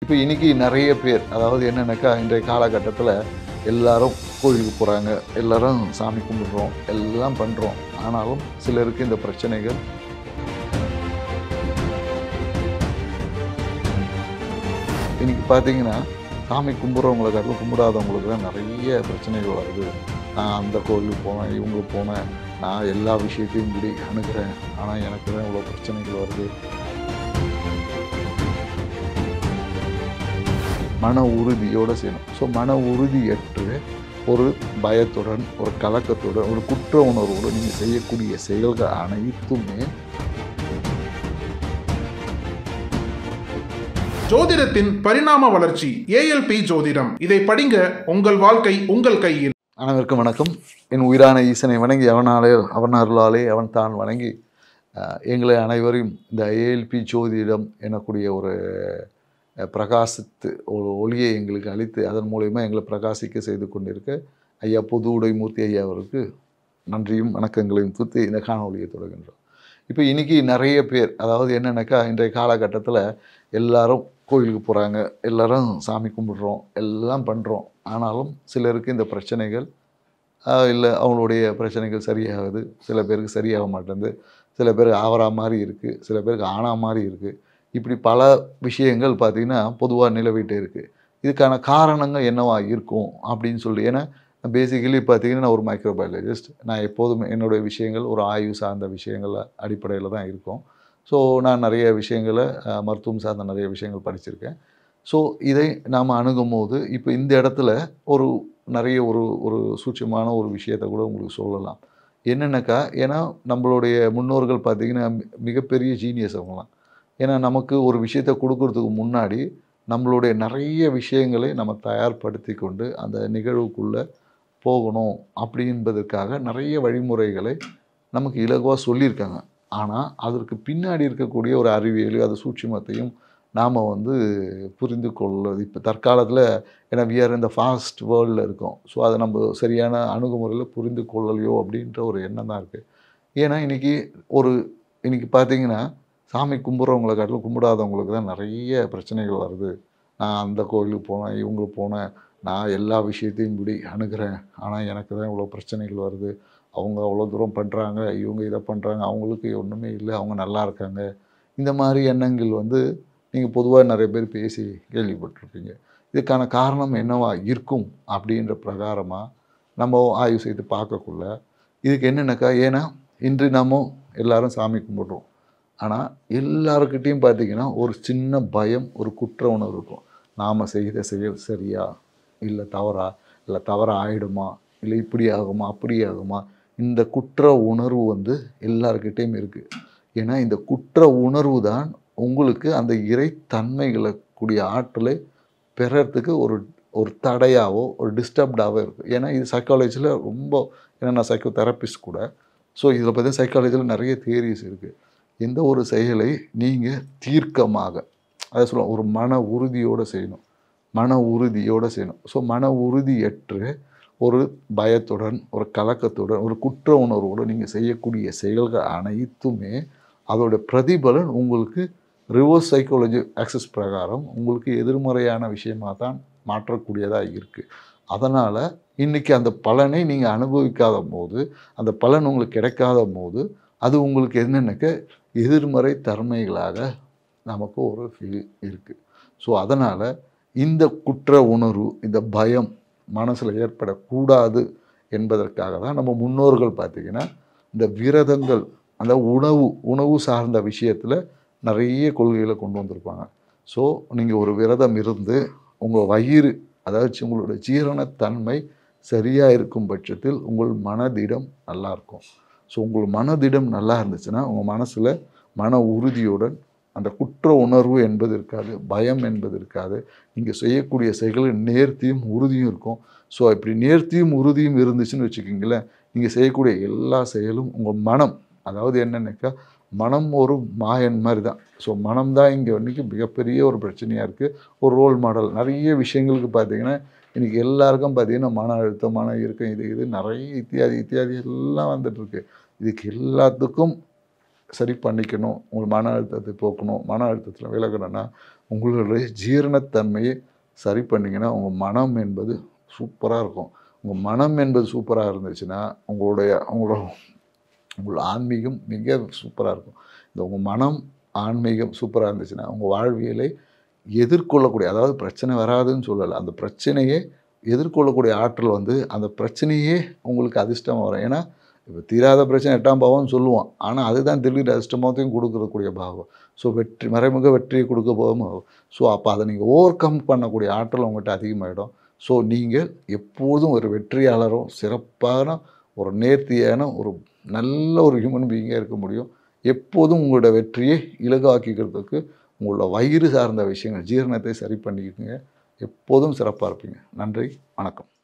இப்போ இன்றைக்கி நிறைய பேர் அதாவது என்னென்னாக்கா இன்றைய காலகட்டத்தில் எல்லாரும் கோயிலுக்கு போகிறாங்க, எல்லாரும் சாமி கும்பிட்றோம், எல்லாம் பண்ணுறோம். ஆனாலும் சிலருக்கு இந்த பிரச்சனைகள் இன்றைக்கி பார்த்தீங்கன்னா சாமி கும்பிட்றவங்களை காட்டிலும் கும்பிடாதவங்களுக்கு தான் நிறைய பிரச்சனைகள் வருது. நான் அந்த கோயிலுக்கு போனேன், இவங்களுக்கு போனேன், நான் எல்லா விஷயத்தையும் இப்படி அணுகிறேன், ஆனால் எனக்கு தான் இவ்வளோ பிரச்சனைகள் வருது. மன உறுதியோடு செய்யணும். ஸோ மன உறுதியற்று ஒரு பயத்துடன், ஒரு கலக்கத்துடன், ஒரு குற்ற உணர்வோடு நீங்கள் செய்யக்கூடிய செயல்கள் அனைத்துமே ஜோதிடத்தின் பரிணாம வளர்ச்சி ஏஎல்பி ஜோதிடம். இதை படிங்க, உங்கள் வாழ்க்கை உங்கள் கையில். அனைவருக்கும் வணக்கம். என் உயிரான ஈசனை வணங்கி அவன் அருளாலே அவன் தான் வணங்கி எங்களை அனைவரையும் இந்த ஏஎல்பி ஜோதிடம் எனக்கூடிய ஒரு பிரகாசித்து ஒரு ஒளியை எங்களுக்கு அளித்து அதன் மூலயமா எங்களை பிரகாசிக்க செய்து கொண்டிருக்க ஐயா பொது உடைமூர்த்தி ஐயா அவருக்கு நன்றியும் வணக்கங்களையும் தூத்து இந்த காணொலியை தொடங்குகின்றோம். இப்போ இன்றைக்கி நிறைய பேர் அதாவது என்னென்னாக்கா இன்றைய காலகட்டத்தில் எல்லாரும் கோயிலுக்கு போகிறாங்க, எல்லாரும் சாமி கும்பிட்றோம், எல்லாம் பண்ணுறோம். ஆனாலும் சிலருக்கு இந்த பிரச்சனைகள் இல்லை அவங்களுடைய பிரச்சனைகள் சரியாகுது, சில பேருக்கு சரியாக மாட்டேங்குது, சில பேருக்கு ஆவரா மாதிரி இருக்குது, சில பேருக்கு ஆனா மாதிரி இருக்குது. இப்படி பல விஷயங்கள் பார்த்திங்கன்னா பொதுவாக நிலவிட்டே இருக்குது. இதுக்கான காரணங்கள் என்னவா இருக்கும் அப்படின்னு சொல்லி, ஏன்னா பேசிக்கலி பார்த்திங்கன்னா நான் ஒரு மைக்ரோபயாலஜிஸ்ட். நான் எப்போதுமே என்னுடைய விஷயங்கள் ஒரு ஆய்வு சார்ந்த விஷயங்கள் அடிப்படையில் தான் இருக்கும். ஸோ நான் நிறைய விஷயங்களை மருத்துவம் சார்ந்த நிறைய விஷயங்கள் படிச்சிருக்கேன். ஸோ இதை நாம் அணுகும் போது இப்போ இந்த இடத்துல நிறைய ஒரு சூட்சமான ஒரு விஷயத்தை கூட உங்களுக்கு சொல்லலாம். என்னென்னாக்கா, ஏன்னா நம்மளுடைய முன்னோர்கள் பார்த்திங்கன்னா மிகப்பெரிய ஜீனியஸ் அவங்களாம். ஏன்னா நமக்கு ஒரு விஷயத்தை கொடுக்கறதுக்கு முன்னாடி நம்மளுடைய நிறைய விஷயங்களை நம்ம தயார்படுத்தி கொண்டு அந்த நிகழ்வுக்குள்ளே போகணும் அப்படின்பதற்காக நிறைய வழிமுறைகளை நமக்கு இலகுவாக சொல்லியிருக்காங்க. ஆனால் அதற்கு பின்னாடி இருக்கக்கூடிய ஒரு அறிவியலையும் அது சூட்சுமத்தையும் நாம் புரிந்து கொள்வது இப்போ தற்காலத்தில், ஏன்னா வி ஆர் இந்த ஃபாஸ்ட் வேர்ல்டில் இருக்கோம். ஸோ அதை நம்ம சரியான அணுகுமுறையில் புரிந்து கொள்ளலையோ அப்படின்ற ஒரு எண்ணம் தான் இருக்குது. ஏன்னா இன்றைக்கி பார்த்திங்கன்னா சாமி கும்பிட்றவங்களை காட்டிலும் கும்பிடாதவங்களுக்கு தான் நிறைய பிரச்சனைகள் வருது. நான் அந்த கோயிலுக்கு போனேன், இவங்களுக்கு போனேன், நான் எல்லா விஷயத்தையும் இப்படி அணுகிறேன், ஆனால் எனக்கு தான் இவ்வளோ பிரச்சனைகள் வருது. அவங்க அவ்வளோ தூரம் பண்ணுறாங்க, இவங்க இதை பண்ணுறாங்க, அவங்களுக்கு ஒன்றுமே இல்லை, அவங்க நல்லா இருக்காங்க. இந்த மாதிரி எண்ணங்கள் நீங்கள் பொதுவாக நிறைய பேர் பேசி கேள்விப்பட்டிருப்பீங்க. இதுக்கான காரணம் என்னவா இருக்கும் அப்படின்ற பிரகாரமாக நம்ம ஆய்வு செய்து பார்க்கக்குள்ள இதுக்கு என்னென்னாக்கா, ஏன்னா இன்று நம்ம எல்லாரும் சாமி கும்பிட்றோம். ஆனால் எல்லாருக்கிட்டேயும் பார்த்திங்கன்னா ஒரு சின்ன பயம், ஒரு குற்ற உணர்வு இருக்கும். நாம் செய்த செயல் சரியா, இல்லை தவறா, இல்லை தவறாக ஆகிடுமா, இல்லை இப்படி ஆகுமா அப்படி ஆகுமா, இந்த குற்ற உணர்வு எல்லாருக்கிட்டேயும் இருக்குது. ஏன்னா இந்த குற்ற உணர்வு தான் உங்களுக்கு அந்த இறைத்தன்மைகளை கூடிய ஆற்றலை பெறறதுக்கு ஒரு தடையாவோ ஒரு டிஸ்டர்ப்டாகவோ இருக்குது. ஏன்னா இது சைக்காலஜியில் ரொம்ப, ஏன்னா நான் சைக்கோ தெரப்பிஸ்ட் கூட. ஸோ இதில் பார்த்தா சைக்காலஜியில் நிறைய தியரிஸ் இருக்குது. எந்த ஒரு செயலை நீங்கள் தீர்க்கமாக, அதை சொல்லலாம், ஒரு மன உறுதியோடு செய்யணும், மன உறுதியோடு செய்யணும். ஸோ மன உறுதியற்று ஒரு பயத்துடன், ஒரு கலக்கத்துடன், ஒரு குற்ற உணர்வோடு நீங்கள் செய்யக்கூடிய செயல்கள் அனைத்துமே அதோட பிரதிபலன் உங்களுக்கு ரிவர்ஸ் சைக்காலஜி ஆக்சஸ் பிரகாரம் உங்களுக்கு எதிர்மறையான விஷயமாக தான் மாற்றக்கூடியதாக இருக்குது. அதனால் இன்றைக்கி அந்த பலனை நீங்கள் அனுபவிக்காத போது, அந்த பலன் உங்களுக்கு கிடைக்காத போது, அது உங்களுக்கு என்னென்னாக்க எதிர்மறை தன்மைகளாக நமக்கு ஒரு ஃபீல் இருக்குது. ஸோ அதனால் இந்த குற்ற உணர்வு, இந்த பயம் மனசில் ஏற்படக்கூடாது என்பதற்காக தான் நம்ம முன்னோர்கள் பார்த்திங்கன்னா இந்த விரதங்கள், அந்த உணவு சார்ந்த விஷயத்தில் நிறைய கொள்கைகளை கொண்டு வந்திருப்பாங்க. ஸோ நீங்கள் ஒரு விரதம் இருந்து உங்கள் வயிறு, அதாவது உங்களோட ஜீரணத்தன்மை சரியாக இருக்கும் பட்சத்தில் உங்கள் மனதிடம் நல்லாயிருக்கும். ஸோ உங்கள் மனதிடம் நல்லா இருந்துச்சுன்னா உங்கள் மனசில் மன உறுதியுடன் அந்த குற்ற உணர்வு என்பது இருக்காது, பயம் என்பது இருக்காது. நீங்கள் செய்யக்கூடிய செயல்களில் நேர்த்தியும் உறுதியும் இருக்கும். ஸோ இப்படி நேர்த்தியும் உறுதியும் இருந்துச்சுன்னு வச்சுக்கிங்களேன், நீங்கள் செய்யக்கூடிய எல்லா செயலும் உங்கள் மனம், அதாவது என்னென்னாக்கா மனம் ஒரு மாயன் மாதிரி தான். ஸோ மனம் தான் இங்கே மிகப்பெரிய ஒரு பிரச்சனையாக இருக்குது. ஒரு ரோல் மாடல் நிறைய விஷயங்களுக்கு பார்த்திங்கன்னா இன்றைக்கி எல்லாருக்கும் பார்த்திங்கன்னா மன அழுத்தம், மன இறுக்கம், இது நிறைய இத்தியாதி எல்லாம் வந்துட்டுருக்கு. இதுக்கு எல்லாத்துக்கும் சரி பண்ணிக்கணும். உங்கள் மன அழுத்தத்தை போக்கணும், மன அழுத்தத்தில் விலகணும்னா உங்களுடைய ஜீரணத்தன்மையை சரி பண்ணிங்கன்னா உங்கள் மனம் என்பது சூப்பராக இருக்கும். உங்கள் மனம் என்பது சூப்பராக இருந்துச்சுன்னா உங்களோட ஆன்மீகம் மிக சூப்பராக இருக்கும். இந்த உங்கள் மனம் ஆன்மீகம் சூப்பராக இருந்துச்சுன்னா உங்கள் வாழ்வியலை எதிர்கொள்ளக்கூடிய, அதாவது பிரச்சனை வராதுன்னு சொல்லலை, அந்த பிரச்சனையே எதிர்கொள்ளக்கூடிய ஆற்றல் வந்து அந்த பிரச்சனையே உங்களுக்கு அதிர்ஷ்டமாக வரும். ஏன்னா இப்போ தீராத பிரச்சனை 8ஆம் பாவம்னு சொல்லுவோம். ஆனால் அதுதான் திடீர் அதிர்ஷ்டமாகத்தையும் கொடுக்கக்கூடிய பாவம். ஸோ மறைமுக வெற்றியை கொடுக்க போகும். ஸோ அப்போ அதை நீங்கள் ஓவர் கம் பண்ணக்கூடிய ஆற்றல் உங்கள்கிட்ட அதிகமாகிடும். ஸோ நீங்கள் எப்போதும் ஒரு வெற்றியாளரும் சிறப்பான ஒரு நேர்த்தியான ஒரு நல்ல ஒரு ஹியூமன் பீயிங்காக இருக்க முடியும். எப்போதும் உங்களோட வெற்றியை இலகாக்கிக்கிறதுக்கு உங்களோட வயிறு சார்ந்த விஷயங்கள், ஜீரணத்தை சரி பண்ணிக்கோங்க. எப்போதும் சிறப்பாக இருப்பீங்க. நன்றி, வணக்கம்.